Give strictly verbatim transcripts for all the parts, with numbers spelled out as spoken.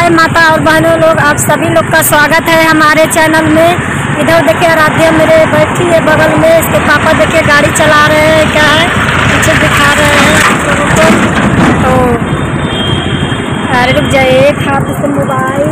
नमस्ते माता और बहनों लोग, आप सभी लोग का स्वागत है हमारे चैनल में। इधर देखिए आराध्या मेरे बैठी है बगल में, इसके पापा देखिए गाड़ी चला रहे हैं, क्या है पीछे दिखा रहे हैं आप लोगों को। तो अरे रुक जाइए, एक हाथ से मोबाइल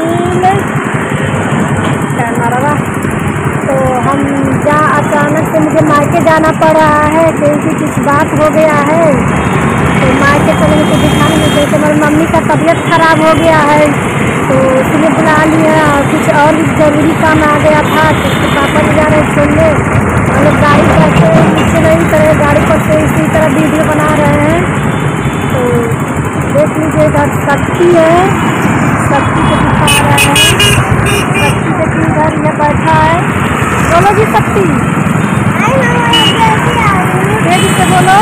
कैमरा। तो हम जा अचानक से मुझे मायके जाना पड़ रहा है क्योंकि कुछ बात हो गया है, तो मायके चलने को दिखाने में जैसे हमारी मम्मी का तबीयत खराब हो गया है, तो इसलिए बुला लिया। और कुछ और भी ज़रूरी काम आ गया था तो उसके पापा भी जा रहे छोड़ने। हम लोग गाड़ी करके नीचे नहीं करे, गाड़ी पर से इसी तरह वीडियो बना रहे हैं। तो देख लीजिएगा, शक्ति है, शक्ति को दिखा रहा है। शक्ति देखिए इधर ये बैठा है। बोलो जी शक्ति, तेजी से बोलो।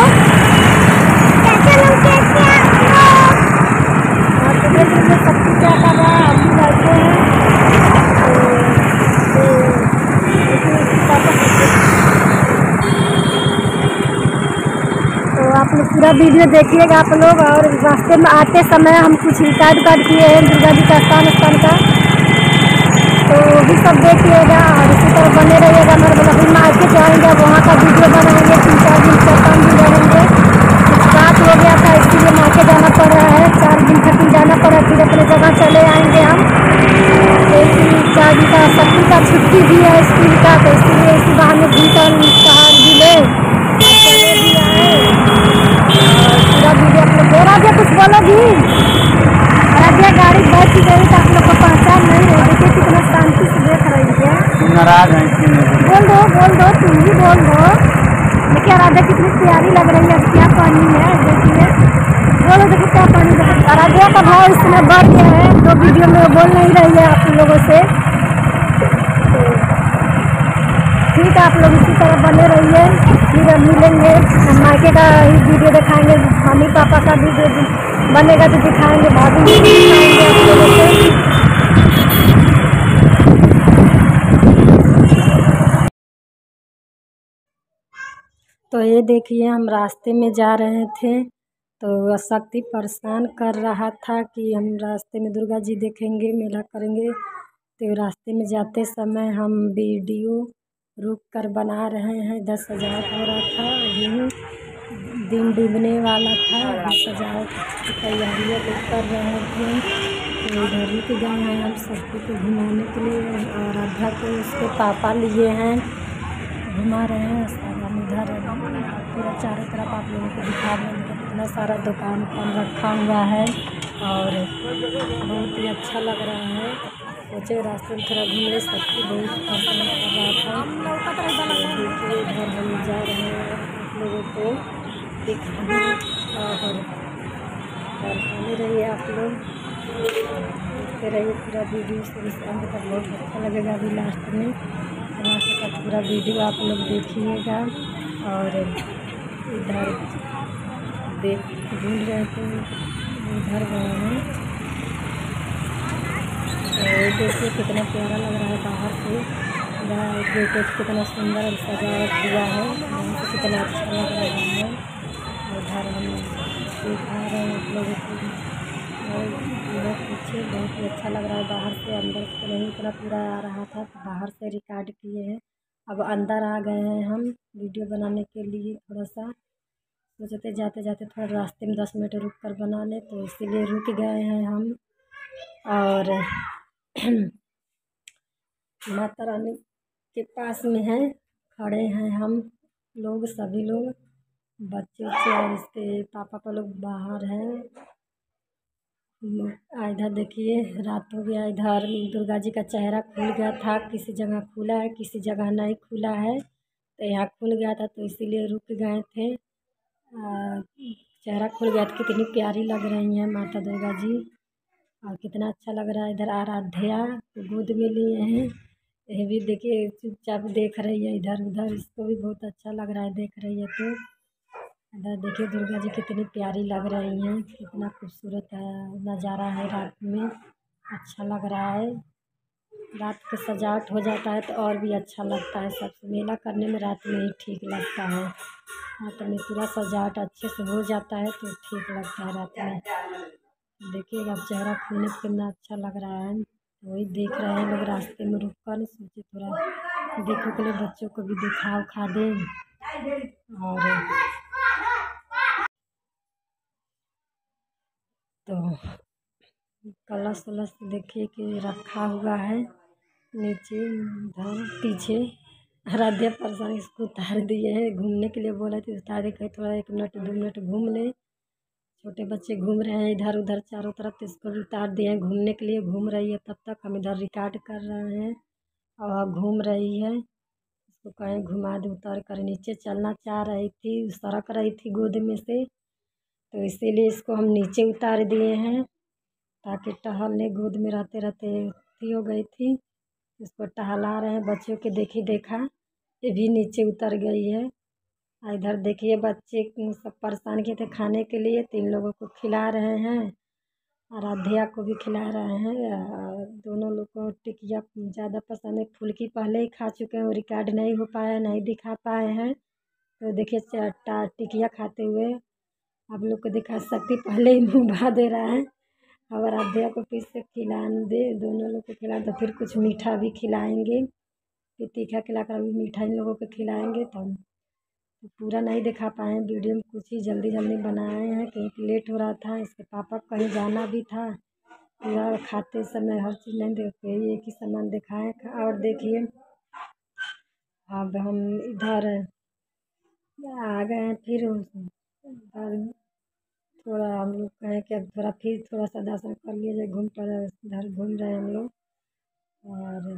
शक्ति क्या कर रहा है, हम बैठे हैं। तो आप लोग पूरा वीडियो देखिएगा आप लोग। और रास्ते में आते समय हम कुछ रिकॉर्ड कार्ड किए हैं दुर्गा जी का स्थान स्थान का, तो भी सब देखिएगा और इसी तरह बने रहिएगा। हमारे बोला फिर मार्केट जाएंगे, वहाँ का वीडियो बनाएंगे, तीन चार दिन चार पाँच दिन रहेंगे। कुछ बात हो गया था इसीलिए मार्केट जाना पड़ रहा है, चार दिन खातिर जाना पड़ा, फिर अपने जगह चले आएंगे हम। तो इसी चार दिन का शक्ति का छुट्टी भी है स्कूल का, तो इसीलिए इसी बहाने भूटान पहाड़ भी ले चले भी आए। और पूरा वीडियो आप लोग बोला दिया, कुछ बोलो भी। अराध्या गाड़ी बैठ गई तो आप लोग को पहचान नहीं है, देखिए कितना शांति से देख रही है। नाराज है, बोल दो बोल दो, तुम भी बोल दो। देखिए आराध्या कितनी प्यारी लग रही है, क्या पानी है देखिए, बोलो देखिए क्या पानी। आराध्या का भाव इस समय बढ़ गया है, तो वीडियो में बोल नहीं रही है आप लोगों से। तो ठीक है, आप लोग इसी तरह बने रहिए, फिर अब मिलेंगे। हम मायके का ही वीडियो दिखाएंगे, मम्मी पापा का वीडियो बनेगा तो दिखाएंगे, भाभी भी दिखाएंगे आप लोगों से। तो ये देखिए हम रास्ते में जा रहे थे, तो शक्ति परेशान कर रहा था कि हम रास्ते में दुर्गा जी देखेंगे, मेला करेंगे। तो रास्ते में जाते समय हम वीडियो रुक कर बना रहे हैं। इधर सजावट हो रहा था, अभी दिन डूबने वाला था, अभी सजावट की तैयारियाँ कर रहे थे। तो इधर रुक गए हैं हम शक्ति को घुमाने के लिए, और आराध्या को उसके पापा लिए हैं, घुमा रहे हैं। हम इधर पूरा चारों तरफ आप लोगों को दिखा रहे हैं, कितना सारा दुकान पर रखा हुआ है और बहुत ही अच्छा लग रहा है। सोचे रास्ते में थोड़ा घूम ले, शक्ति बहुत पसंद कर रहा था। देखिए इधर हम जा रहे हैं आप लोगों को दिखाने, और बने रहिए आप लोग, देखते रहिए पूरा वीडियो से इस अंत तक, बहुत अच्छा लगेगा। अभी लास्ट में यहाँ से का पूरा वीडियो आप लोग देखिएगा। और इधर देख ढूंढ रहे थे, इधर गए हैं। और देखिए कितना प्यारा लग रहा है बाहर से, गेट कितना सुंदर सजावट हुआ है, यहाँ से कितना अच्छा लग रहा है। उधर हम दिखा रहे हैं आप लोगों को, और इधर पीछे बहुत ही अच्छा लग रहा है। बाहर से अंदर से नहीं इतना पूरा आ रहा था, तो बाहर से रिकॉर्ड किए हैं। अब अंदर आ गए हैं हम वीडियो बनाने के लिए। थोड़ा सा सोचते जाते जाते थोड़ा रास्ते में दस मिनट रुक कर बना ले, तो इसीलिए रुक गए हैं हम। और माता रानी के पास में है, खड़े हैं हम लोग, सभी लोग, बच्चे बच्चे और इसके पापा का लोग बाहर हैं। इधर देखिए रात हो गया, इधर दुर्गा जी का चेहरा खुल गया था, किसी जगह खुला है किसी जगह नहीं खुला है, तो यहाँ खुल गया था तो इसीलिए रुक गए थे। चेहरा खुल गया था। कितनी प्यारी लग रही हैं माता दुर्गा जी, और कितना अच्छा लग रहा है। इधर आराध्या गोद में लिए हैं, ये भी देखिए चुपचाप देख रही है इधर उधर, इसको भी बहुत अच्छा लग रहा है देख रही है। तो इधर देखिए दुर्गा जी कितनी प्यारी लग रही हैं, कितना खूबसूरत है नज़ारा है। रात में अच्छा लग रहा है, रात के सजावट हो जाता है तो और भी अच्छा लगता है। सबसे मेला करने में रात में ही ठीक लगता है, रात में पूरा सजावट अच्छे से हो जाता है तो ठीक लगता है रात में। देखिएगा अब चेहरा खुलने पे कितना अच्छा लग रहा है। वही देख रहे हैं लोग, रास्ते में रुक कर सोचे थोड़ा देखो के लिए बच्चों को भी दिखा उखा दें। और तो कलश वलश देखिए कि रखा हुआ है नीचे उधर पीछे। आराध्या परेशान, इसको उतार दिए हैं, घूमने के लिए बोला थे उतारे, कहीं थोड़ा एक मिनट दो मिनट घूम ले। छोटे बच्चे घूम रहे हैं इधर उधर चारों तरफ, तो इसको भी उतार दिए हैं, घूमने के लिए घूम रही है। तब तक हम इधर रिकॉर्ड कर रहे हैं और घूम रही है। इसको कहीं घुमा दे, उतर कर नीचे चलना चाह रही थी, सरक रही थी गोद में से, तो इसीलिए इसको हम नीचे उतार दिए हैं ताकि टहलने, गोद में रहते रहते थी हो गई थी। इसको टहला रहे हैं बच्चों के देखी देखा, ये भी नीचे उतर गई है। इधर देखिए बच्चे सब परेशान किए थे खाने के लिए, तीन लोगों को खिला रहे हैं, आराध्या को भी खिला रहे हैं। दोनों लोग को टिकिया ज़्यादा पसंद है, फुल्की पहले ही खा चुके हैं, वो रिकॉर्ड नहीं हो पाया, नहीं दिखा पाए हैं। तो देखिए टिकिया खाते हुए आप लोग को दिखा सकती, पहले ही मुँह भा दे रहा है। अब आराध्या को फिर से खिला दे, दोनों लोग को खिला तो फिर कुछ मीठा भी खिलाएंगे, फिर तीखा खिलाकर अभी मीठा इन लोगों को खिलाएंगे। तो हम तो पूरा नहीं दिखा पाए वीडियो में, कुछ ही जल्दी जल्दी बनाए हैं क्योंकि लेट हो रहा था, इसके पापा को कहीं जाना भी था। पूरा खाते समय हर चीज़ नहीं देखते, एक ही सामान दिखाएँ। और देखिए अब हम इधर आ गए हैं, फिर इधर थोड़ा हम लोग कहें कि अब थोड़ा फिर थोड़ा सा दर्शन कर लिया जाए, घूम कर इधर घूम रहे हैं हम लोग। और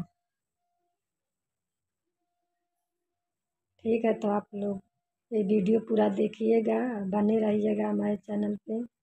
ठीक है, तो आप लोग ये वीडियो पूरा देखिएगा, बने रहिएगा हमारे चैनल पे।